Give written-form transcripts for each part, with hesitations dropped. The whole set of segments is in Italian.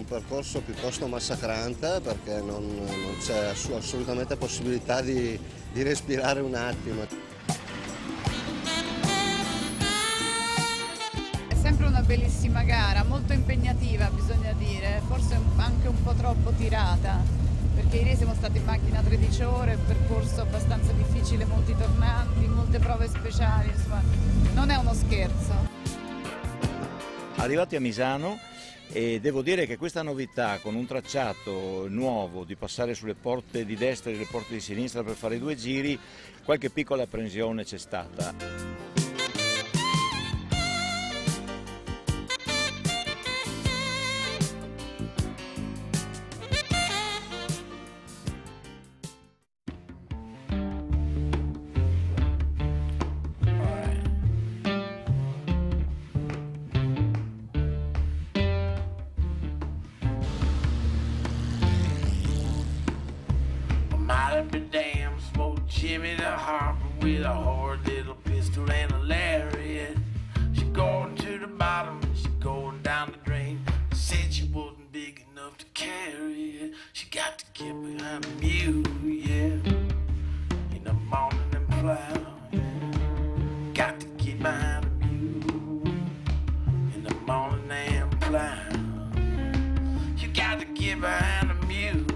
un percorso piuttosto massacrante perché non c'è assolutamente possibilità di respirare un attimo. È sempre una bellissima gara, molto impegnativa bisogna dire, forse anche un po' troppo tirata, perché ieri siamo stati in macchina 13 ore, percorso abbastanza difficile, molti tornanti, molte prove speciali, insomma non è uno scherzo. Arrivati a Misano, e devo dire che questa novità con un tracciato nuovo di passare sulle porte di destra e sulle porte di sinistra per fare 2 giri, qualche piccola apprensione c'è stata. Might be damn, smoked Jimmy the Harper with a hard little pistol and a lariat. She going to the bottom, she going down the drain. Said she wasn't big enough to carry it. She got to get behind the mule, yeah. In the morning and plow, yeah. Got to get behind the mule. In the morning and plow. You got to get behind the mule.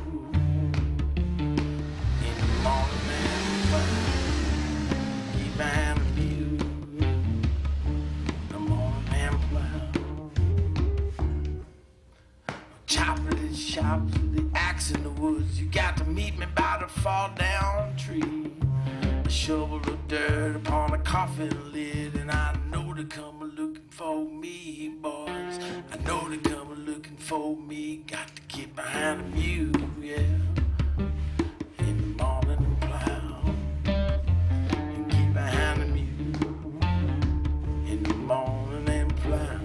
Choppers with the axe in the woods. You got to meet me by the fall down tree. A shovel of dirt upon a coffin lid, and I know they come looking for me, boys. I know they come looking for me. Got to get behind the mule, yeah. In the morning and plow, and get behind the mule. In the morning and plow,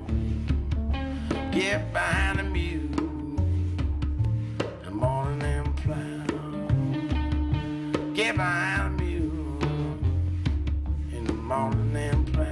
get behind the mule. Get behind the mule in the morning and plow.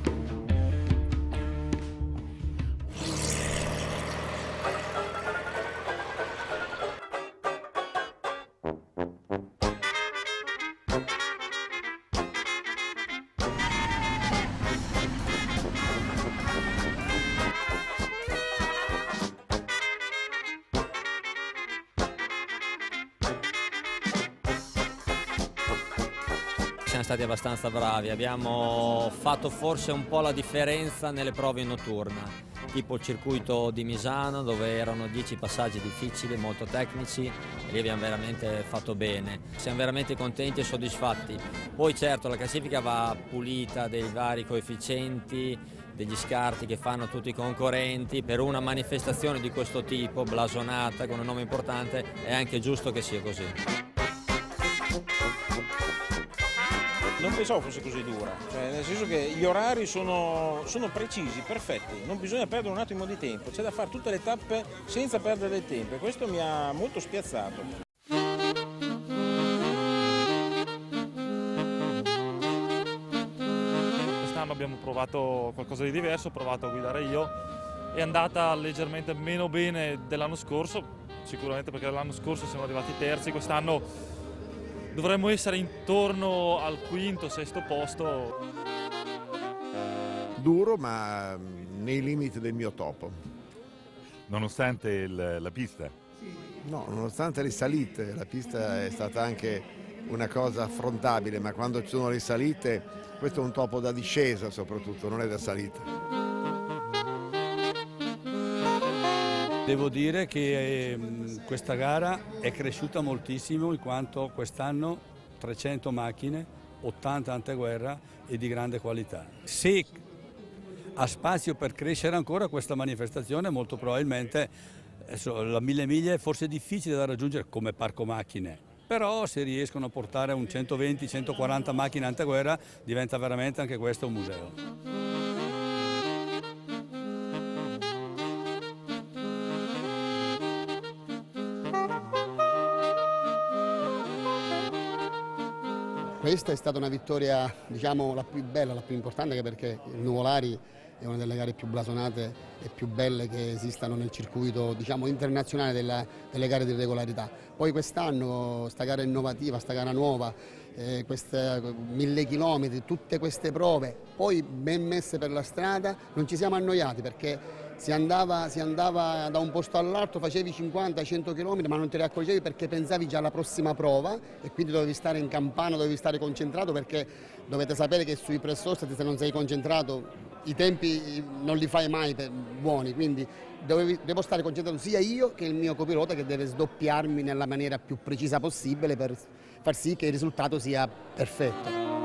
Siamo stati abbastanza bravi, abbiamo fatto forse un po' la differenza nelle prove in notturna, tipo il circuito di Misano dove erano 10 passaggi difficili, molto tecnici, e lì abbiamo veramente fatto bene. Siamo veramente contenti e soddisfatti. Poi certo la classifica va pulita dei vari coefficienti, degli scarti che fanno tutti i concorrenti. Per una manifestazione di questo tipo, blasonata, con un nome importante, è anche giusto che sia così. Non pensavo fosse così dura, cioè, nel senso che gli orari sono precisi, perfetti, non bisogna perdere un attimo di tempo, c'è da fare tutte le tappe senza perdere del tempo e questo mi ha molto spiazzato. Quest'anno abbiamo provato qualcosa di diverso, ho provato a guidare io, è andata leggermente meno bene dell'anno scorso, sicuramente perché l'anno scorso siamo arrivati terzi, quest'anno dovremmo essere intorno al quinto, sesto posto. Duro, ma nei limiti del mio topo. Nonostante la pista? No, nonostante le salite, la pista è stata anche una cosa affrontabile, ma quando ci sono le salite, questo è un topo da discesa soprattutto, non è da salita. Devo dire che questa gara è cresciuta moltissimo in quanto quest'anno 300 macchine, 80 anteguerra e di grande qualità. Se ha spazio per crescere ancora questa manifestazione, molto probabilmente la 1000 miglia è forse difficile da raggiungere come parco macchine, però se riescono a portare un 120-140 macchine anteguerra diventa veramente anche questo un museo. Questa è stata una vittoria, diciamo, la più bella, la più importante, anche perché il Nuvolari è una delle gare più blasonate e più belle che esistano nel circuito, diciamo, internazionale delle gare di regolarità. Poi quest'anno sta gara innovativa, sta gara nuova, 1000 chilometri, tutte queste prove, poi ben messe per la strada, non ci siamo annoiati perché si andava da un posto all'altro, facevi 50-100 km ma non te ne accorgevi perché pensavi già alla prossima prova e quindi dovevi stare in campana, dovevi stare concentrato, perché dovete sapere che sui press-sost se non sei concentrato i tempi non li fai mai buoni, quindi devo stare concentrato sia io che il mio copilota, che deve sdoppiarmi nella maniera più precisa possibile per far sì che il risultato sia perfetto.